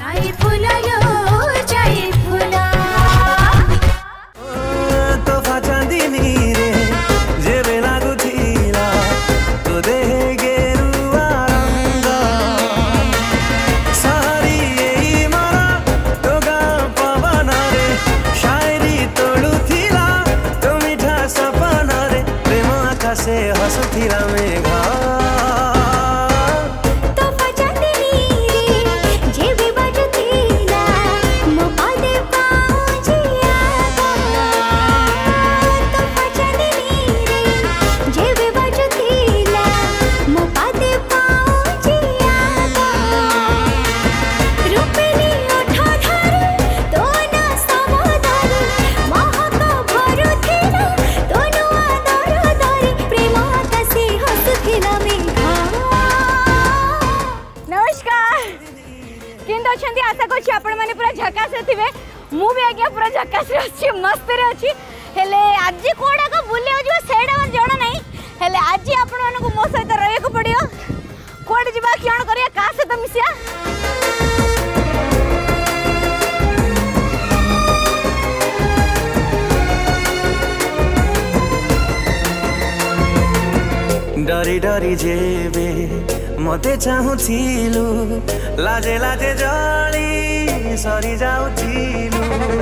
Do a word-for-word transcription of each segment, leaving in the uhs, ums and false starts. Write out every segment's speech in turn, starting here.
जाई फुला लो जाई फुला तो फाचांदीनी रे जेबे लागू थीला तो दे गेरुआ रंग सारी एई मारा तो गा पवना रे शायरी तोड़ू थीला तो मीठा सपना रे प्रेम आकाशे हसुथीला मेघा आशा करछि आपण माने पूरा झकास थिबे मु भी आज्ञा पूरा झकास रे अछि मस्त रे अछि हेले आज कोडा को बुले हो सेडा मन जणा नाही हेले आज आपण माने को मो सहित रहे को पड़ियो कोड जिबा कियाण करिया का से त मिसिया डरी डरी जेबे मते चाहूथिलु लाजे लाजे जली सरी जाउथिलु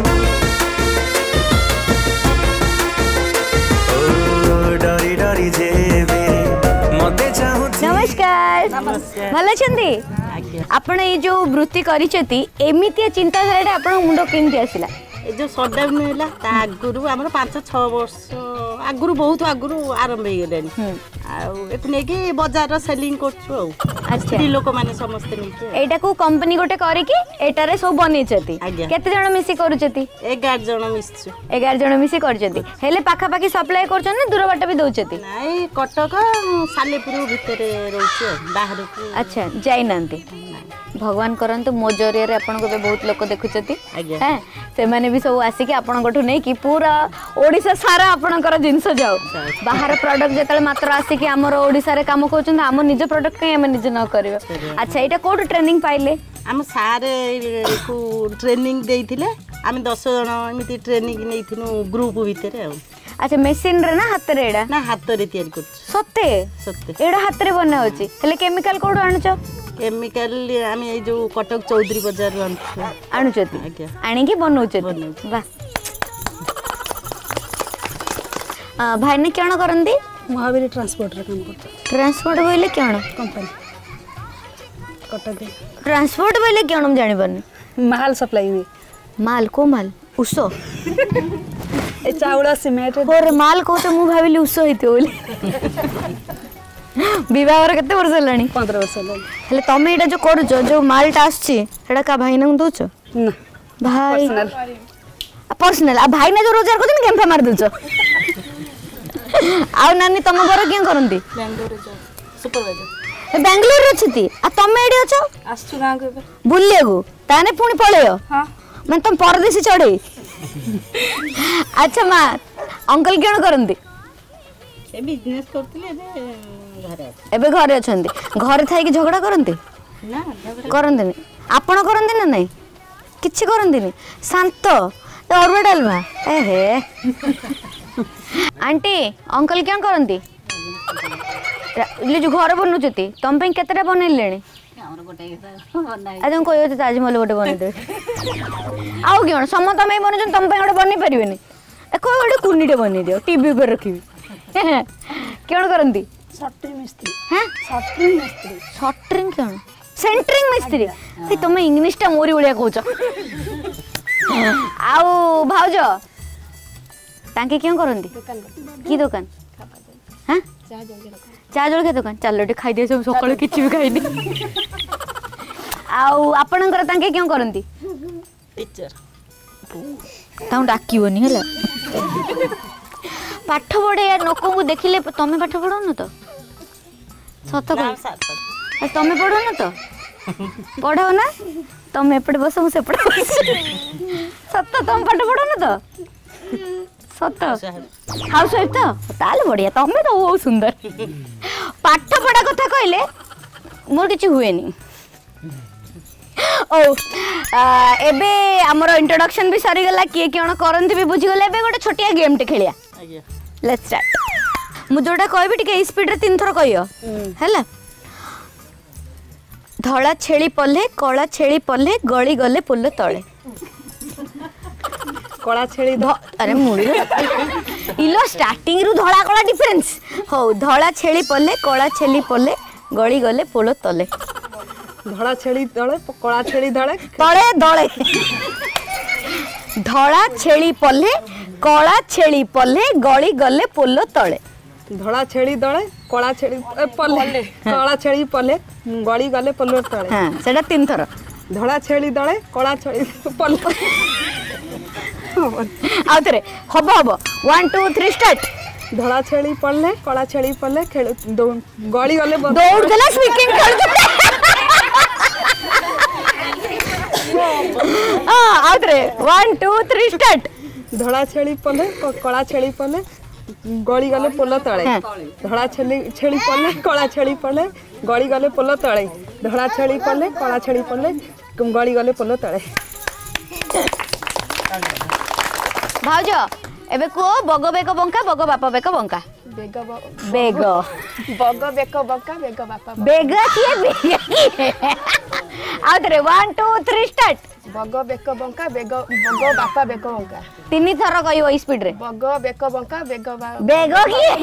ओ डरी डरी जेबे मते चाहूथिलु नमस्कार नमस्कार भलो छंदी आपण ए जो वृत्ति करिसेती एमितिया चिंताधारा आपण मुंडो केमती आसिला ए जो सटडाउन हैला ता आगुरु हमर पाँच छह वर्ष आगुरु बहुत आगुरु आरंभ हे गेलेनी आ एत नेकी बाजार सेलिंग करछु अच्छा लोक माने समस्त नेकी एटा को कंपनी गोटे करी की एटारे सब बनेचती केते जण मिसी करूचती ग्यारह जण मिसछु ग्यारह जण मिसी करचती हेले पाखा पाखी सप्लाई करछन ना दूर बाटा भी दउचती नाही कटक सालेपुर भितरे रहछु बाहर को अच्छा जाई नांती भगवान करंतु मो जरिया रे आपन को बहुत लोक देखुचती हैं से माने भी सब आसी के आपन गोठु नै कि पूरा ओडिसा सारा आपन कर जिंस जाओ बाहर प्रोडक्ट जेतल मात्र आसी के हमर ओडिसा रे काम करछन हम निज प्रोडक्ट के हम निज न करबो अच्छा एटा कोड ट्रेनिंग पाइले हम सारे को ट्रेनिंग देइथिले हम दस जण एमिति ट्रेनिंग नेइथिनु ग्रुप भितरे अच्छा मशीन रे ना हाथ रे एडा ना हाथ रे तयार कर सत्ते सत्ते एडा हाथ रे बना होची हेले केमिकल कोड आणचो केमिकल आमी ए जो कटक चौधरी बाजार आणछु आणुचती आज्ञा आनी के बनौचती वाह आ भाई ने केण करंदी महावीर ट्रांसपोर्ट रे काम करता ट्रांसपोर्ट बोले केण कंपनी कटक ट्रांसपोर्ट बोले केण जानि बन माल सप्लाई हुई माल को माल उसो ए चावल सीमेंट और माल को तो मु भाबिली उसो हिते बोली विवाह रे केते वर्ष लानी पंद्रह वर्ष लानी हेले तमे एटा जो करूचो जो मालटा आछी एटा का भाई न दोचो ना भाई पर्सनल आ भाई ना जो रोजगार करछन केमफा मार दोचो आ नानी तम घर के करंती बेंगलोर रे सुपरवाइजर बेंगलोर रे छती आ तमे एडी अछो आछू गां के बुलिए गो ताने पुनी पळेयो हां मन तुम परदेसी चढ़े अच्छा माँ अंकल क्या करती बिजनेस करथिले घरे एबे घरे अछंती घरे थाई कि झगड़ा करंती ना करंती नहीं आपण करंती ना नहीं किछि करंती नहीं शांत अरबा डालमा ए हे आंटी अंकल क्या करंती ले जो घर बनउचती तम पे केतेटा बनैलेनी हमर गोटे बनाई आ तुम कोयो त ताजमहल गोटे बनै दे आउ केन समत में बनजन तम पे गोटे बनै परिबेनी ए कोई गोटे कुनीटे बनै दियो टीवी पर रखिबी केन करंती सटरिंग मिस्त्री हैं सटरिंग मिस्त्री सटरिंग केन सेंटरिंग मिस्त्री ए तुम इंग्लिश टा मोरी उड़िया कहउछ आउ भाउजो तांके क्यों करंती दुकान की दुकान हैं चा जल के दुकान चलो खाई दिए सब सकाळ किछि भी खाइनी आउ आपणकर तांके क्यों करंती टीचर ताऊ डाकिबोनी हला पाठ पढ़े यार लोक को देखिले तमे पाठ पढ़ो न तो सत को तमे पढ़ो न तो पढ़ो ना तमे एपटे बस मु सेपटे बस सत तमे पाठ पढ़ो न तो सत हाउस वाइफ तो ताले बढ़िया तमे तो बहुत सुंदर पाठ पढ़ा कथा कहले मोर किछि हुएनी ओ एबे हमर इंट्रोडक्शन भी सरी गला किए किण करंती भी बुझी गले एबे गोटे छोटिया गेम टे खेलिया आज्ञा लेट्स स्टार्ट मु जोटा कहबी टिके स्पीड रे तीन थर कहियो हैला धड़ा छेली पल्ले कला छेली पल्ले गली गले पुल तळे कला छेली अरे मुड़ी इलो स्टार्टिंग रु धड़ा कला डिफरेंस हो धड़ा छेली पल्ले कला छेली पल्ले गली गले पुल तले धड़ा छेली तळे कला छेली धळे तळे दळे धड़ा छेली पल्ले कला छेली पल्ले गली गले पुल तळे धड़ा छेली दळे कला छेली पल्ले कला छेली पल्ले गली गले पुल तळे हां सेटा तीन थर धड़ा छेली दळे कला छेली पल्ले आउ थरे हबो हबो वन टू थ्री स्टार्ट धड़ा छेली पल्ले कला छेली पल्ले खेल गली गले दौड़ देला स्पीकिंग खेल हां आउ थरे वन टू थ्री स्टार्ट धड़ा छेली पल्ले कला छेली पल्ले गली गले पुल तळे धड़ा छेली छेली पल्ले कला छेली पल्ले गली गले पुल तळे धड़ा छेली पल्ले कला छेली पल्ले गली गले पुल तळे भाउज एबे को बग बेक बंका बग बापा बेक बंका बेग बेग बग बेक बंका बेग बापा बेग किए बेग किए आउ थरे वन टू थ्री स्टार्ट बग बेक बंका बेग बग बापा बेक बंका तीन थर कहियो स्पीड रे बग बेक बंका बेग बेग किए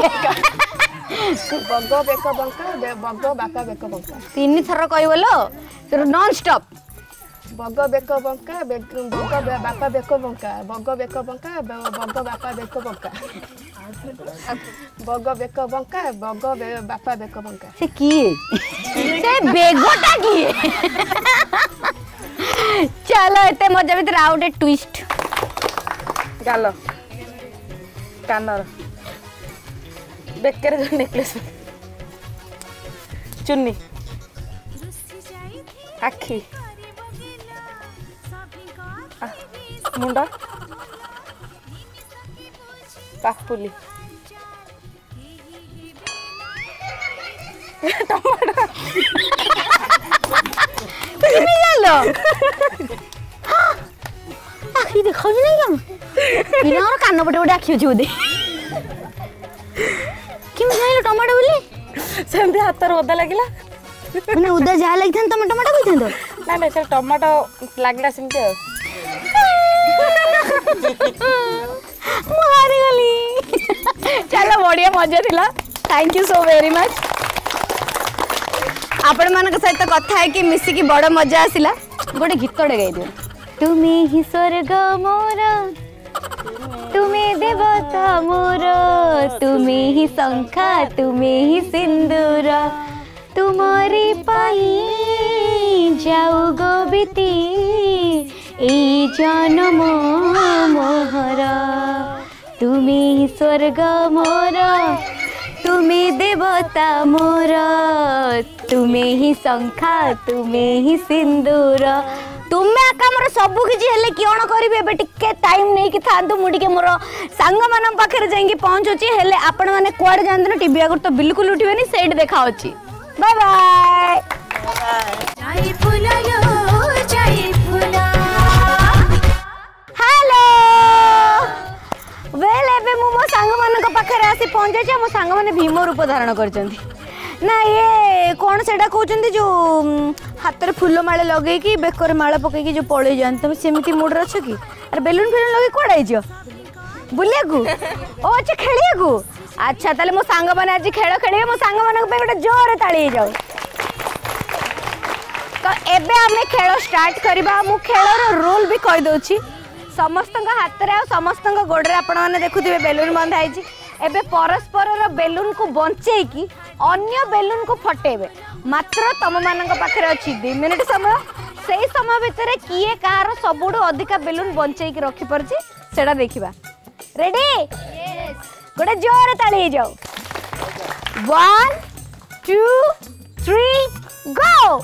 बग बेक बंका बग बापा बेक बंका तीन थर कहियो लो नॉन स्टॉप बग बेक बंका बग बापा बेक बंका बग बेक बंका बग बापा बेक बंका बग बेक बंका बग बापा बेक बंका से किए से बेगोटा किए चलो एते मजा भीतर आउ गए ट्विस्ट गाल कानर बेकर नेकलेस चुन्नी आखि मुंडा पापुली टमाटर তুমি জানো আখি দেখো না কেন ইনার কান পটে পটে আখি আছে ওদে কেমন জাইলো টমেটো বলি সেমতি হাতর ওদা লাগিলা মানে ওদা যা লাগিথান তুমি টমেটো কইথান তো না না সে টমেটো লাগিলা সেমতি ମୁଁ ହାରିଗଲି ଚାଲ ବଢିଆ ମଜା ଥିଲା thank you so very much आपण मान सहित कथा है कि मिसिकी बड़ मजा आसला गोटे गीतटे गाई दियो तुमे ही स्वर्ग मोर तुमे देवता मोर तुमे ही शंखा तुमे ही सिंदूर तुम्हारी पाई जाऊ गोबिती ए जन्म मोहर तुमे ही स्वर्ग मोर तुमे देवता मोर तुमे ही शंखा तुमे ही सिंदूर तुम्हें आका मोर सब किछि हेले किण करिवे एबे टिके टाइम नै कि थांतु मु टिके मोर संग मानन पाखरे जाईंगी पहुंचोची हेले आपण माने कुआडे जानतन टीवी आगर तो बिल्कुल उठिबेनी सेट देखा होची बाय बाय चाय फुला लो चाय फुला हेलो वेल एबे मु मो संग मानन पाखरे आसी पहुंचे छ मो संग माने भीम रूप धारण करचंती ना ये कौन सेटा कहते जो हाथ में फूल माला लगे कि बेकर माला पकई जो पड़े जान तुम सेमती मूड अच्छ कि अरे बेलून फेलून लगे कौन बुलिया को ओ अच्छा खेलिया को अच्छा ताले मो सांग माने आज खेल खेलिए मो सांग मानक पे गोटे जोर ताली जाऊ तो एबे हमें खेल स्टार्ट करबा मु खेलर रूल भी कहि दोछि समस्त हाथ रे समस्त गोड़े आपण माने देखुथिबे बेलून बंधा आइछि एबे परस्पर बेलून को बंचे कि अन्य बेलून को फटेबे मात्र तम मानक पाखरे अछि दो मिनिट समय सेही समय भितर किए कहार सबुडु अधिका बेलून बंचे कि रखि परछि सेडा देखिबा रेडी यस गोटे जोर ताली जाओ वन टू थ्री गो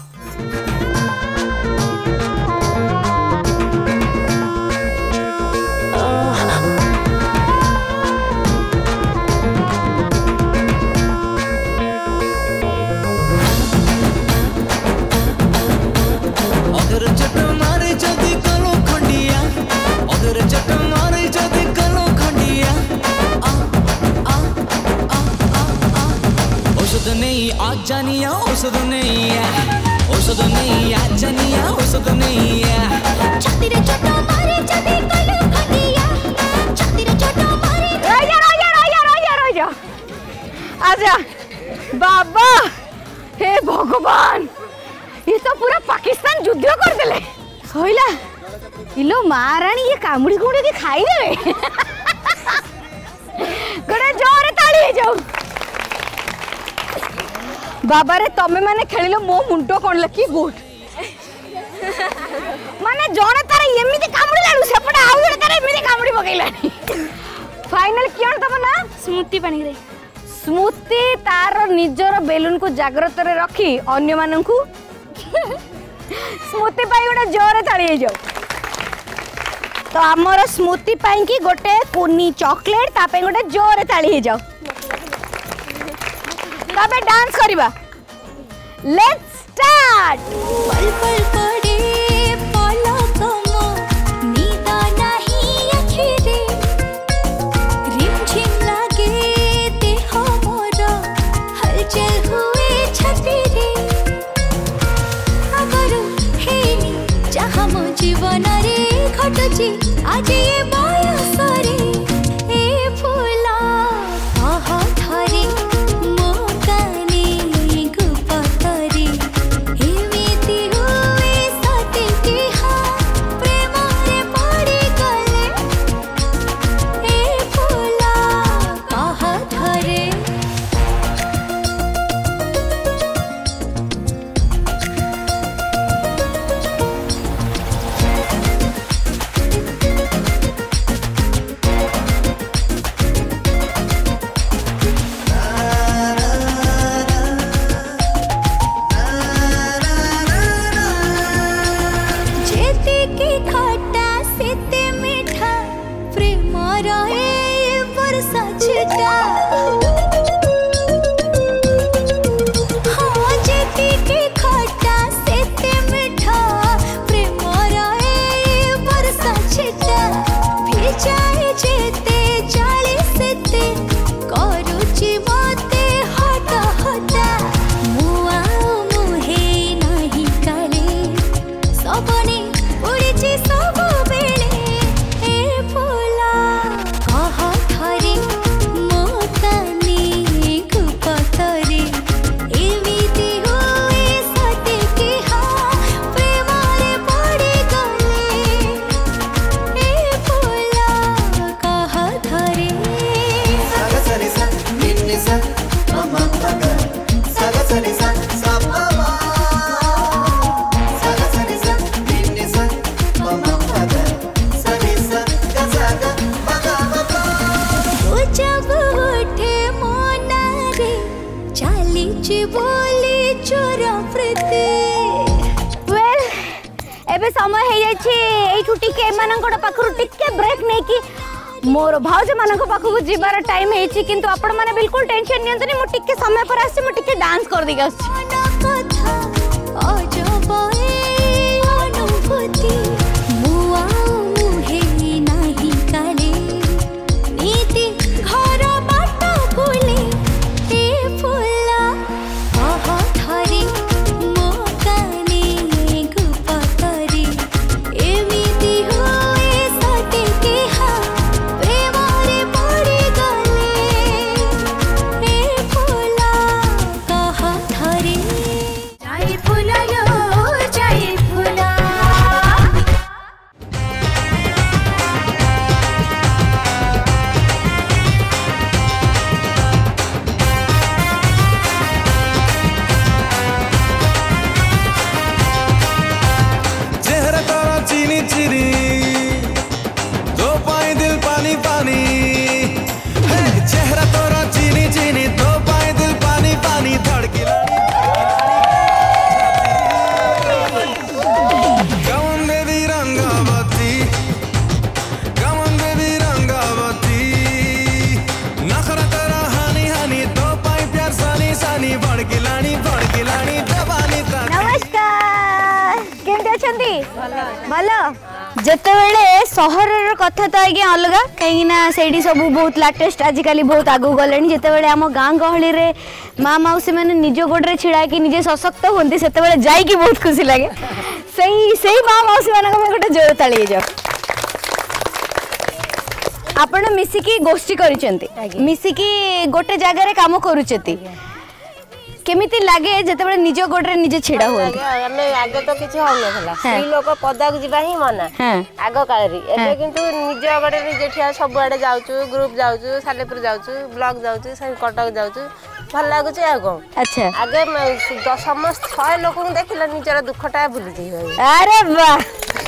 जानिया औषध नहीं औषध नहीं जानिया औषध नहीं छाती रे छोटो मारे जदी कलु खटिया छाती रे छोटो मारे रह जा रह जा रह जा रह जा रह जा आजा बाबा हे भगवान ये तो पूरा पाकिस्तान युद्ध कर देले सहिला इलो महारानी ये कामुड़ी कुड़ी के खाई देवे गड़े जोरे ताली हे जाऊ बाबा रे तमे माने खेलिलो मो मुंडो कोन लकी गुड माने जोने तारे एमिति कामुड़ी लाडू सेपटा आउ जणे तारे एमिति कामुड़ी पकैलानी फाइनल कियण तम ना स्मृति पानी रे स्मृति तार निजर बेलून को जागृत रे रखी अन्य माननकु स्मृति पाई गोटे जोरे ताली हे जाऊ तो आमर स्मृति पाई की गोटे कुनी चॉकलेट तापे गोटे जोरे ताली हे जाऊ तापे डांस करिबा लेट्स स्टार्ट पल पल पड़े पलकमो नींद नहीं आँखि रे रिमझिम लागे देह मोर हलचल हुए छाती रे आगरू हेनी जहाँ मो जीवन रे घटुची आज ये बयस रे ए फूला कह धरे मो काने गुपतरे एमिति हुए सते कि हाँ प्रेम रे पड़ी गले ए फूला कह धरे जेते की खट्टा सेते मीठा प्रेम रहे वर्षा छिटा हाँ जेते की खट्टा सेते मीठा प्रेम रहे वर्षा छिटा भिजाए जेते जाले सेते करूची मते हटा हटा मुआ मुहे नहीं काले सबने उड़ीची सब बेले ए फूला कह धरे मो काने गुपतरे एमिति हुए सते कि हाँ प्रेम रे पड़ी गले ए फूला कह धरे तू जब उठे मोना रे चालीची बोली चोर प्रति वेल एबे समय हे जाछि एठु टिके माननकोड पाखरु टिके ब्रेक नै कि मोर भाउज माननको पाखु जिबार टाइम हेछि किंतु आपण माने बिल्कुल टेंशन नियंतनी मो टिके समय पर आछि मो टिके डांस कर दिगा आछि कथा अजब ए अनुभूति मुआ मुहे नहीं काले नीति घर बाट बुले ए फूला कह धरे मो काने गुपतरे एमिति हुए सते कि हाँ प्रेम रे पड़ी गले ए फूला कह धरे जाई फूला लो जाई फूला चेहरा तेरा चीनी चीनी दो पाए दिल पानी पानी है चेहरा तेरा चीनी चीनी दो पाए दिल पानी पानी धड़की come on baby Rangavati come on baby Rangavati नखरा तेरा हानी हानी दो पाए प्यार सानी सानी भड़की लानी भड़की लानी दबानी तानी नमस्कार केमते अछंती भलो ଯେତେବେଳେ ସହରର କଥା ତ ଆଜ୍ଞା ଅଲଗା କାହିଁକି ନା ସେଇଠି ସବୁ ବହୁତ ଲାଟେଷ୍ଟ ଆଜିକାଲି ବହୁତ ଆଗକୁ ଗଲେଣି ଯେତେବେଳେ ଆମ ଗାଁ ଗହଳିରେ ମା ମାଉସୀ ମାନେ ନିଜ ଗୋଡ଼ରେ ଛିଡ଼ା ହେଇକି ନିଜେ ସଶକ୍ତ ହୁଅନ୍ତି ସେତେବେଳେ ଯାଇକି ବହୁତ ଖୁସି ଲାଗେ ସେଇ ସେଇ ମା ମାଉସୀ ମାନଙ୍କ ପାଇଁ ଗୋଟେ ଜୋର ତାଳି ହେଇଯାଉ ଆପଣ ମିଶିକି ଗୋଷ୍ଠୀ କରିଛନ୍ତି ମିଶିକି ଗୋଟେ ଜାଗାରେ କାମ କରୁଛନ୍ତି केमिति लागे जेतेबेले निज गोडरे निजे छिड़ा होती हमें आगे तो किछि होनथला स्त्री लोक पदा को जिबा ही मना आगो कालरी एबे किंतु निज गोडरे निजे ठिया सब आडे जाउचु ग्रुप जाउचु सालेपुर जाउचु ब्लॉक जाउचु सब कटक जाउचु भल लागु छै आगो अच्छा आगे समस्त छय लोक को देखिला निजर दुखटा भूली जई अरे वाह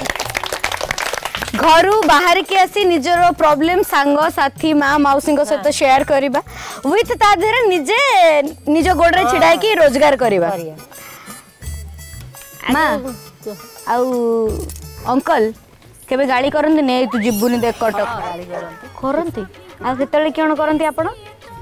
घरू बाहर के आसी निजर प्रॉब्लम सांग साथी माँ मौसी सहित शेयर करबा विथ ता धरे निजे निज गोडरे छिड़ा की रोजगार करबा माँ आउ अंकल केबे गाड़ी करंती नै तू जिबुनी देख कटक करंती आ केतले कोन करंती आपण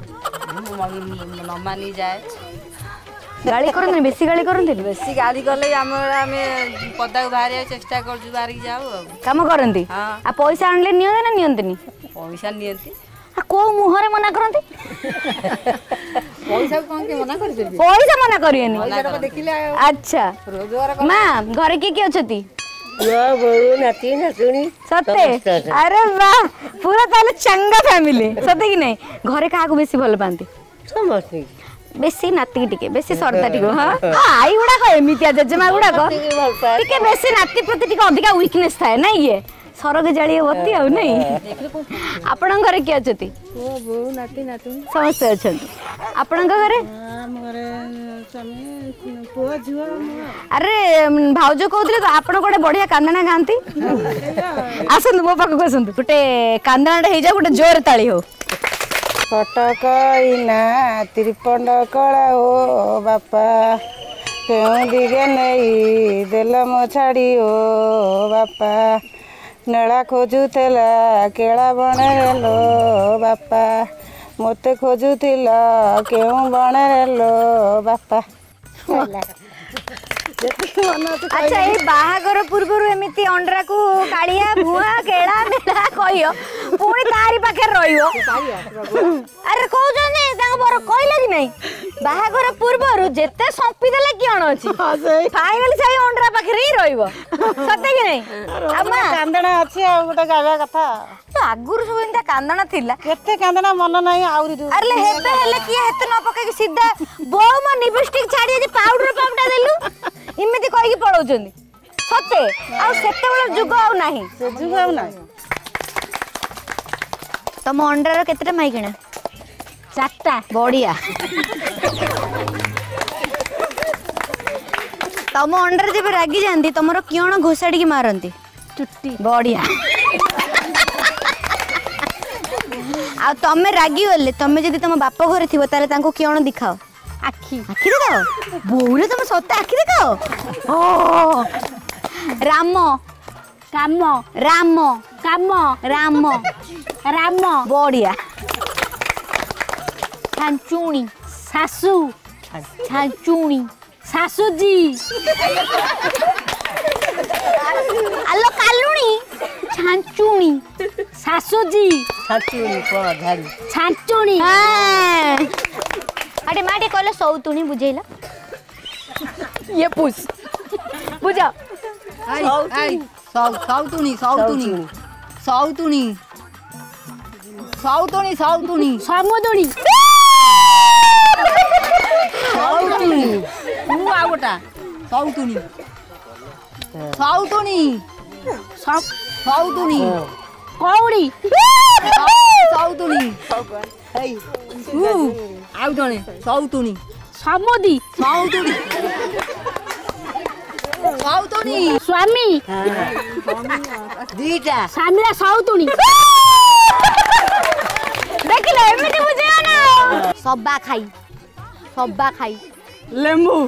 नमानी जाए गाड़ी करंती बेसी गाड़ी करंती बेसी गाड़ी करले हम हमें पदा को बाहर चेष्टा करजु बाहर जाऊ काम करंती आ पैसा आनले नियो ना नियंतनी पैसा नियंती आ को मुहरे मना करंती पैसा कोन के मना कर देबी पैसा मना करियनी पैसा को देखिले अच्छा रोजगार मां घरे के के अछती यो बहु नाती नातुनी सत्ते अरे वाह पूरा ताले चंगा फैमिली सत्ते कि नहीं घरे काहा को बेसी भल पांती समझनी बेसी नाती टिके बेसी सरदा टिको हां आई गुडा को एमितिया जजमा गुडा को टिके बेसी नाती प्रति टिके अधिका वीकनेस थाए ना ये सरग जाली होती आ नहीं आपन घरे के अछती ओ बहु नाती नातुनी समस्त अछंती आपन घरे हम घरे समय पुआ झुआ अरे भाउज कहउतले तो आपन कोडे बढ़िया कांदना गांती आसंतु मो पाक आसंतु गोटे कांदनाडे हे जा गोटे जोर ताली हो कटक इना त्रिपंड कला ओ बापा क्यों दिगे नहीं देल मो छाड़ी ओ बापा नेला खोजुला केला बणे लो बापा मते खोजुला क्यों बणे लो बापा अच्छा ये बाहागर पूर्व एमती अंडरा को कालिया भुआ केला मेला कहियो पुणी तारी पाखे रहियो अरे कहउछने तांग बर कहला कि नहीं बाहागर पूर्व जेते संपी देले किण अछि फाइनल साई अंडरा पाखे री रहिबो सते कि नहीं अम्मा कांदना अछि आ गोटे गावा कथा तो आगुर सब इंता कांदना थिला केते कांदना मन नाही आउरी दु अरे हेबे हेले कि हेते न पके सीधा बो म लिपस्टिक छाडी जे पाउडर पाउडर देलु इमिति कहि कि पळौचंदी सते आ सेते बेला जुग आउ नाही से जुग आउ नाही तम अंडर केतेटा माइकिना चारटा बढ़िया तम अंडर जब रागी जाती तुमर किण घोषाड़ी मारती चुट्टी बढ़िया आ तमे रागी गले तमे जदि तुम बाप घर थी किण दिखाओ आखि आखि देखाओ बोले तुम सत्य आखि देखाओ ओ राम काम राम काम राम राम बढ़िया छांचुणी सासू छांचुणी सासुजी आलो कालुणी छांचुणी सासुजी छांचुणी को झाड़ी छांचुणी हां अरे माटे कहले सौतुणी बुझेला ये पूछ बुझा आई आई सौ सौतुणी सौतुणी सौतुणी सौतुणी सौतुणी समुदुणी सौतुणी मु आ गोटा सौतुणी सौतुणी सौतुणी कौड़ी सौतुणी हेई उ आउ जणे सौतुणी समुदी सौतुणी सौतुणी स्वामी दीटा स्वामीरा सौतुणी देखिले एमिति बुझिया ना सबा खाई सबा खाई लेम्बू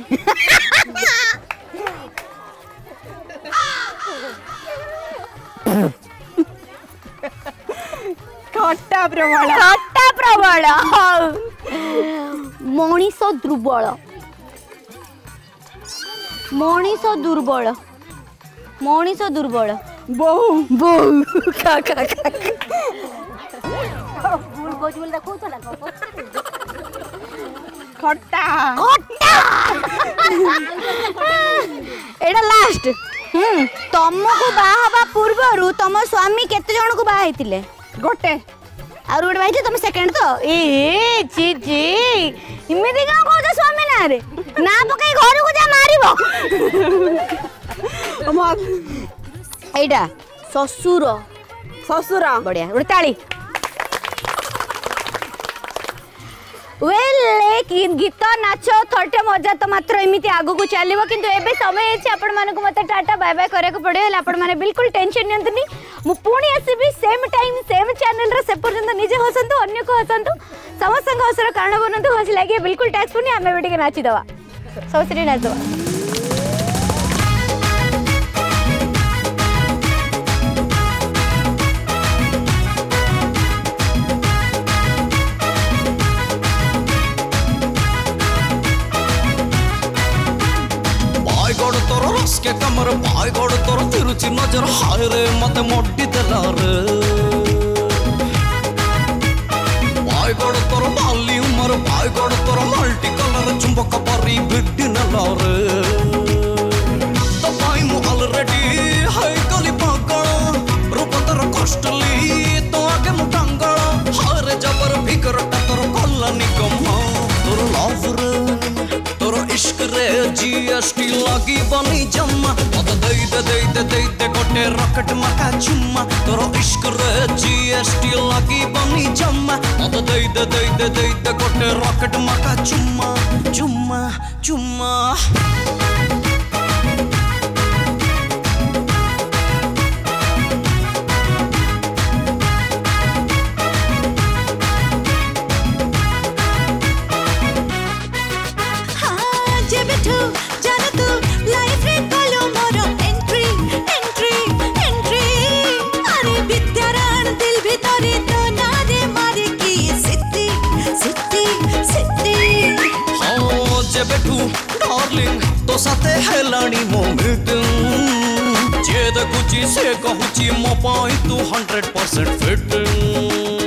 खट्टा प्रबल खट्टा प्रबल मनीष दुर्बल मनीष दुर्बल मनीष दुर्बल ବୋଉ ବୋଉ ଖା ଖା ଖା ଖଟା ଖଟା एटा लास्ट हम्म तुमको बाहा बा पूर्वरु तुम स्वामी केते जण को बाहा हेतिले गोटे और गोटे भाई तुम सेकंड तो ए जी जी इमेदी का को तो स्वामी ना रे ना पकई घर को जा मारिबो एटा ससुर ससुर बढ़िया गोटे ताली वेल लेकिन गीत नाच थटे मजा तो मात्र एमती आगु को चलो किंतु एबे समय है आपण माने को मते टाटा बाय बाय करे को पड़े हला आपण माने बिल्कुल टेंशन नियंतनी मु पुणी आसीबी सेम टाइम सेम चैनल रे से पर्यंत निजे हसंतु अन्य को हसंतु समस्त हसर कारण बनंतु हस लागे बिल्कुल टैक्स पुनी हमें बेटी के नाची दवा सौसरी नाच दवा के कमर पाय गोड़ तोर तिरुचि नजर हाय रे मते मोटी देला रे पाय गोड़ तोर बाली उमर पाय गोड़ तोर मल्टी कलर चुंबक परी बिड्डी नला रे तो पाई मु ऑलरेडी हाय कली पागल रूप तोर कष्टली तो आगे मु टांगल हाय रे जबर भीतर तोर कोल्ला निकम तोर लव रे इश्क रे जीएसटी लगी बनी जम्मा मत दे दे दे दे दे दे गोटे रॉकेट मका चुम्मा तोरो इश्क रे जीएसटी लगी बनी जम्मा मत दे दे दे दे दे दे गोटे रॉकेट मका चुम्मा चुम्मा चुम्मा डार्लिंग तो साथे हेलाणी मो मीटिंग जे देखुची से कहूची मो पाई तू हंड्रेड परसेंट फिट